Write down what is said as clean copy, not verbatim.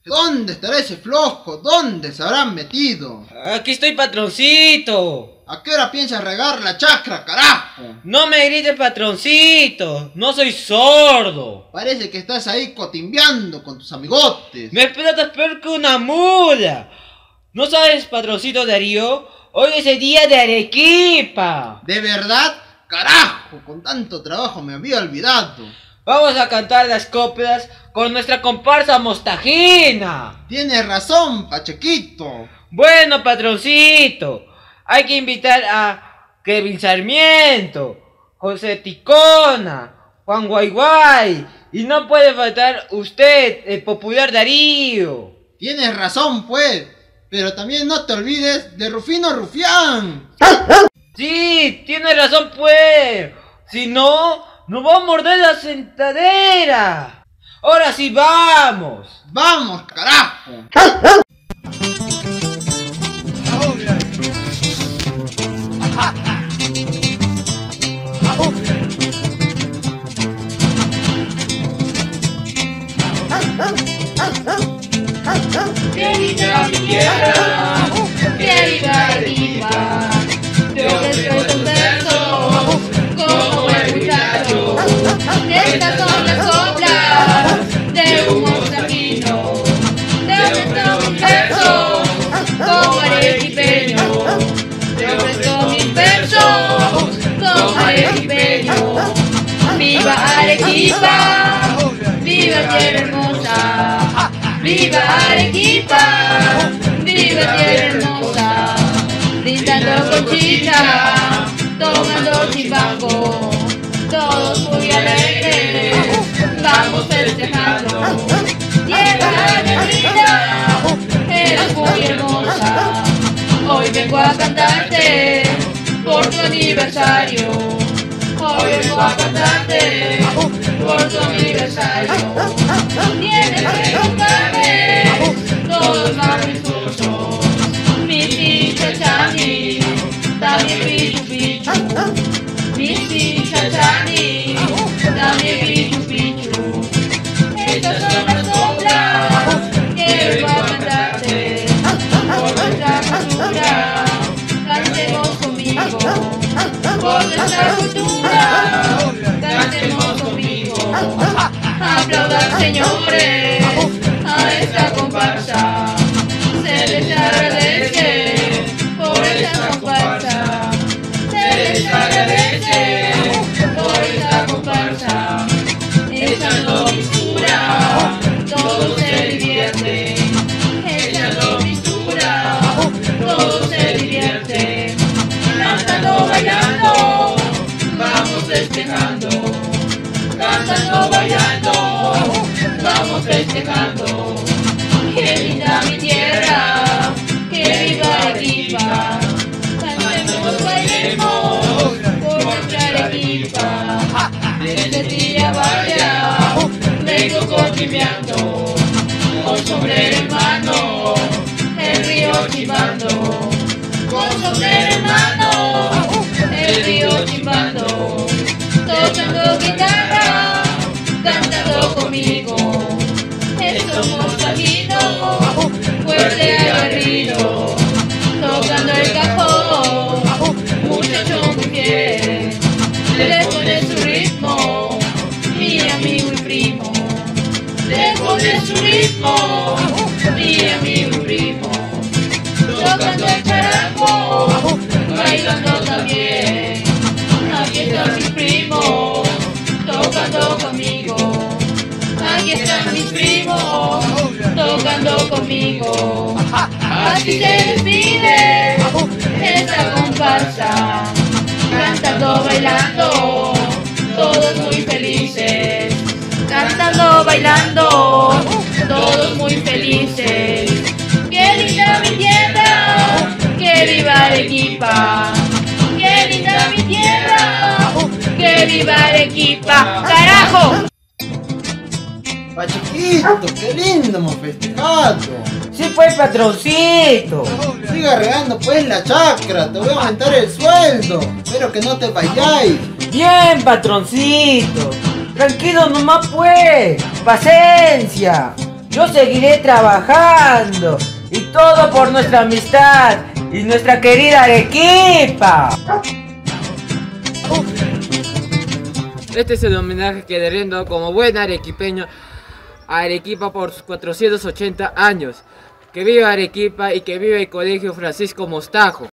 ¿Dónde estará ese flojo? ¿Dónde se habrán metido? Aquí estoy, patroncito. ¿A qué hora piensas regar la chacra, carajo? No me grites, patroncito. No soy sordo. Parece que estás ahí cotimbeando con tus amigotes. Me explotas peor que una mula. ¿No sabes, patroncito Darío? Hoy es el día de Arequipa. ¿De verdad? Carajo, con tanto trabajo me había olvidado. Vamos a cantar las coplas con nuestra comparsa Mostajina. Tienes razón, Pachequito. Bueno, patroncito, hay que invitar a Kevin Sarmiento, José Ticona, Juan Guayguay, y no puede faltar usted, el popular Darío. Tienes razón, pues, pero también no te olvides de Rufino Rufián. Sí, tiene razón, pues. Si no, nos va a morder la sentadera. Ahora sí, vamos. ¡Vamos, carajo! Querida mi tierra, querida Arequipa, te ofrezco estos versos como el muchacho. Estas son las coplas de un mostajino. Te ofrezco mis versos como arequipeño. Te ofrezco mis versos como arequipeño. Viva Arequipa, viva tierra hermosa. Viva Arequipa, viva tierra hermosa. Brindando conchita, tomando chimango, todos muy alegres, vamos festejando. Tierra aguerrida, eres muy hermosa. Hoy vengo a cantarte por tu aniversario. Hoy vengo a cantarte por tu aniversario. Tienes que contarme todos majestuosos. Mi pichachani, también pichu pichu. Mi pichachani, también pichu pichu. Estas son las coplas que vengo a cantarte. Por nuestra cultura, cantemos conmigo. Por nuestra cultura, cantemos conmigo. Aplaudan, señores, a esta comparsa. Se les agradece por esta comparsa. Se les agradece por esta comparsa. Echando mistura, todos se divierten. Echando mistura, todos se divierten. Cantando, bailando, vamos festejando. Cantando, bailando, vamos festejando. Que linda mi tierra, que viva Arequipa. Cantemos, bailemos por nuestra Arequipa. Desde Tía Vaya vengo cotimeando, con sombrero en mano, el río chimbando. Con sombrero en mano, el río chimbando. Tocando guitarra, cantando conmigo. Estos mostajinos, fuerte aguerrido. Tocando el cajón, muchacho muy fiel. Le pone su ritmo, mi amigo y primo. Le pone su ritmo, mi amigo y primo. Tocando el charango, bailando también. Aquí están mis primos, tocando conmigo. Aquí están mis primos, tocando conmigo. Así se despide esta comparsa. Cantando, bailando, todos muy felices. Cantando, bailando, todos muy felices. ¡Qué linda mi tierra! ¡Que viva Arequipa! ¡Qué linda mi tierra! ¡Que viva Arequipa! ¡Carajo! Pachequito, qué lindo hemos festejado. Sí, pues, patroncito. Siga regando pues la chacra, te voy a aumentar el sueldo. Espero que no te vayáis. Bien, patroncito. Tranquilo nomás, pues. Paciencia. Yo seguiré trabajando. Y todo por nuestra amistad y nuestra querida Arequipa. Este es el homenaje que le rindo como buen arequipeño a Arequipa por sus 480 años. Que viva Arequipa y que viva el Colegio Francisco Mostajo.